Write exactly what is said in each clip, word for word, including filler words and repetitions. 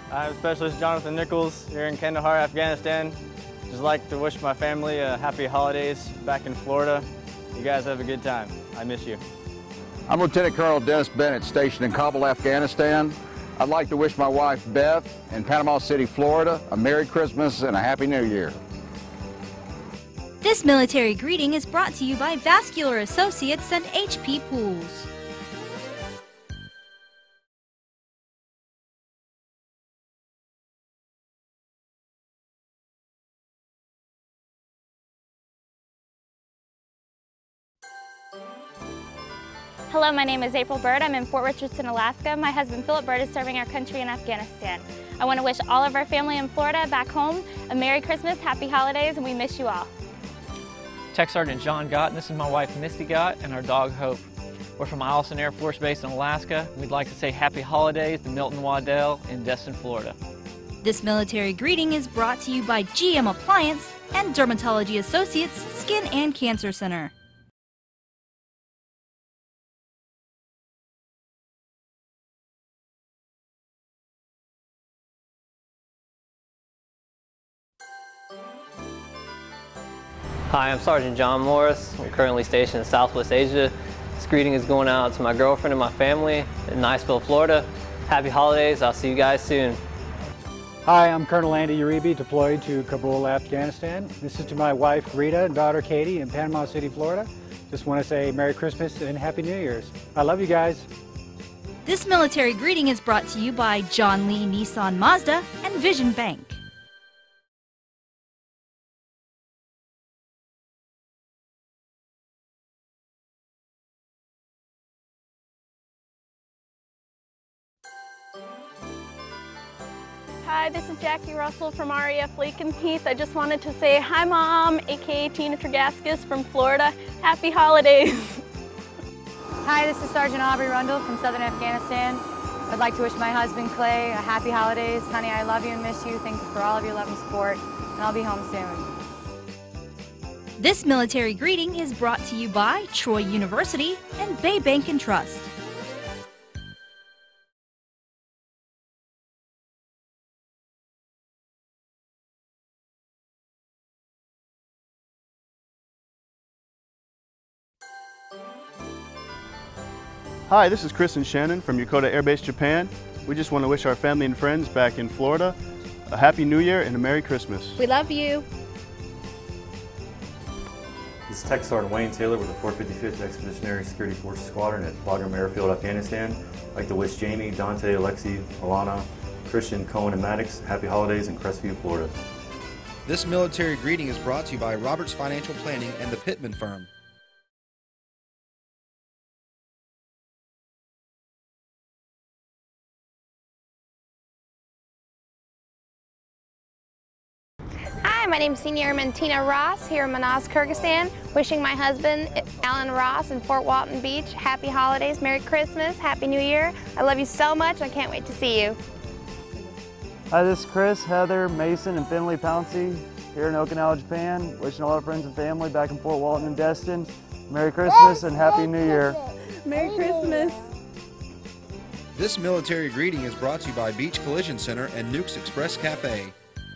I'm Specialist Jonathan Nichols here in Kandahar, Afghanistan. Just like to wish my family a happy holidays back in Florida. You guys have a good time. I miss you. I'm Lieutenant Colonel Dennis Bennett, stationed in Kabul, Afghanistan. I'd like to wish my wife Beth in Panama City, Florida, a Merry Christmas and a Happy New Year. This military greeting is brought to you by Vascular Associates and H P Pools. Hello, my name is April Bird. I'm in Fort Richardson, Alaska. My husband Philip Bird is serving our country in Afghanistan. I want to wish all of our family in Florida back home a Merry Christmas, Happy Holidays, and we miss you all. Tech Sergeant John Gott, and this is my wife Misty Gott and our dog Hope. We're from Eielson Air Force Base in Alaska. We'd like to say Happy Holidays to Milton Waddell in Destin, Florida. This military greeting is brought to you by G M Appliance and Dermatology Associates Skin and Cancer Center. Hi, I'm Sergeant John Morris. I'm currently stationed in Southwest Asia. This greeting is going out to my girlfriend and my family in Niceville, Florida. Happy holidays. I'll see you guys soon. Hi, I'm Colonel Andy Uribe, deployed to Kabul, Afghanistan. This is to my wife Rita and daughter Katie in Panama City, Florida. Just want to say Merry Christmas and Happy New Year's. I love you guys. This military greeting is brought to you by John Lee Nissan Mazda and Vision Bank. Hi, this is Jackie Russell from R A F Lake and Heath. I just wanted to say hi, Mom, aka Tina Tregaskis from Florida. Happy holidays. Hi, this is Sergeant Aubrey Rundle from Southern Afghanistan. I'd like to wish my husband Clay a happy holidays. Honey, I love you and miss you. Thank you for all of your love and support, and I'll be home soon. This military greeting is brought to you by Troy University and Bay Bank and Trust. Hi, this is Chris and Shannon from Yokota Air Base, Japan. We just want to wish our family and friends back in Florida a Happy New Year and a Merry Christmas. We love you. This is Tech Sergeant Wayne Taylor with the four fifty-fifth Expeditionary Security Forces Squadron at Bagram Airfield, Afghanistan. I'd like to wish Jamie, Dante, Alexi, Alana, Christian, Cohen, and Maddox happy holidays in Crestview, Florida. This military greeting is brought to you by Roberts Financial Planning and the Pittman Firm. Hi, my name is Senior Airman Tina Ross here in Manas, Kyrgyzstan, wishing my husband Alan Ross in Fort Walton Beach happy holidays, Merry Christmas, Happy New Year. I love you so much. I can't wait to see you. Hi, this is Chris, Heather, Mason, and Finley Pouncey here in Okinawa, Japan. Wishing all our friends and family back in Fort Walton and Destin Merry Christmas and Happy New Year. Merry Christmas. This military greeting is brought to you by Beach Collision Center and Nukes Express Cafe.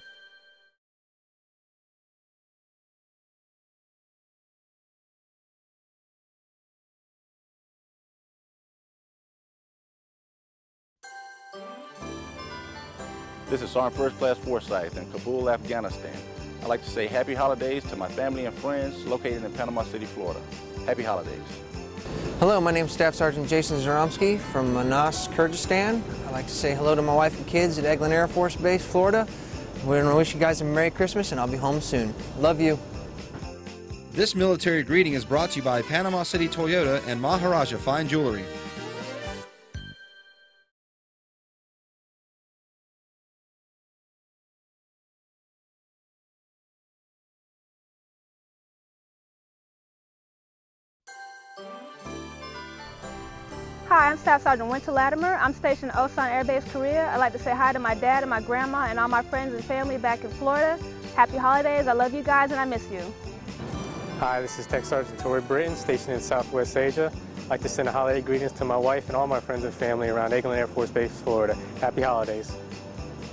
This is Sergeant First Class Forsyth in Kabul, Afghanistan. I'd like to say happy holidays to my family and friends located in Panama City, Florida. Happy holidays. Hello, my name is Staff Sergeant Jason Zaromsky from Manas, Kyrgyzstan. I'd like to say hello to my wife and kids at Eglin Air Force Base, Florida. We're going to wish you guys a Merry Christmas, and I'll be home soon. Love you. This military greeting is brought to you by Panama City Toyota and Maharaja Fine Jewelry. Hi, I'm Staff Sergeant Winter Latimer. I'm stationed at Osan Air Base, Korea. I'd like to say hi to my dad and my grandma and all my friends and family back in Florida. Happy holidays. I love you guys and I miss you. Hi, this is Tech Sergeant Tori Britton, stationed in Southwest Asia. I'd like to send a holiday greetings to my wife and all my friends and family around Eglin Air Force Base, Florida. Happy holidays.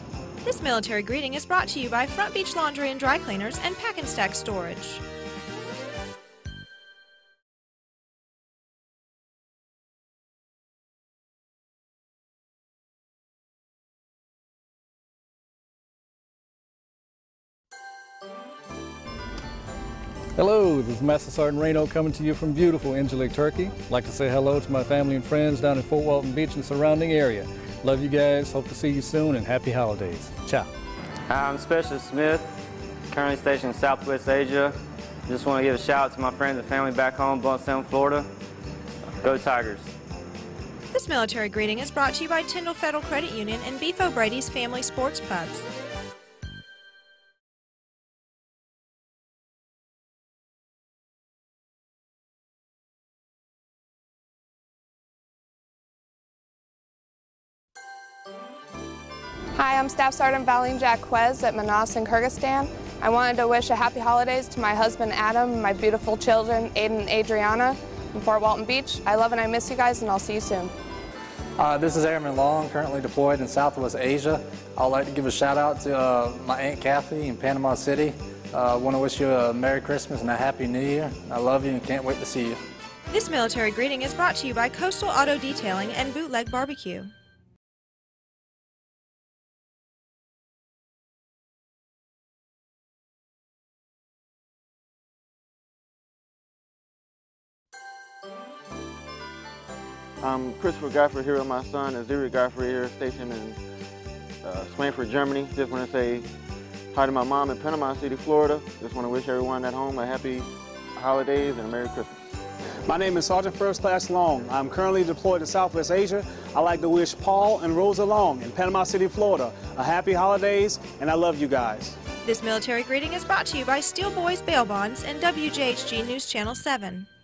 This military greeting is brought to you by Front Beach Laundry and Dry Cleaners and Pack and Stack Storage. Hello, this is Master Sergeant Reno coming to you from beautiful Incirlik, Turkey. I'd like to say hello to my family and friends down in Fort Walton Beach and surrounding area. Love you guys, hope to see you soon, and happy holidays. Ciao. Hi, I'm Specialist Smith, currently stationed in Southwest Asia. Just want to give a shout out to my friends and family back home, Bluntstown, Florida. Go Tigers. This military greeting is brought to you by Tyndall Federal Credit Union and Beef O'Brady's Family Sports Pubs. Hi, I'm Staff Sergeant Valeen Jacquez at Manas in Kyrgyzstan. I wanted to wish a happy holidays to my husband Adam and my beautiful children Aiden and Adriana in Fort Walton Beach. I love and I miss you guys, and I'll see you soon. Uh, this is Airman Long, currently deployed in Southwest Asia. I'd like to give a shout out to uh, my Aunt Kathy in Panama City. I uh, want to wish you a Merry Christmas and a Happy New Year. I love you and can't wait to see you. This military greeting is brought to you by Coastal Auto Detailing and Bootleg Barbecue. I'm Christopher Godfrey here with my son, Aziri Godfrey here, stationed in uh, Swainford, Germany. Just want to say hi to my mom in Panama City, Florida. Just want to wish everyone at home a happy holidays and a Merry Christmas. My name is Sergeant First Class Long. I'm currently deployed to Southwest Asia. I'd like to wish Paul and Rosa Long in Panama City, Florida, a happy holidays, and I love you guys. This military greeting is brought to you by Steel Boys Bail Bonds and W J H G News Channel seven.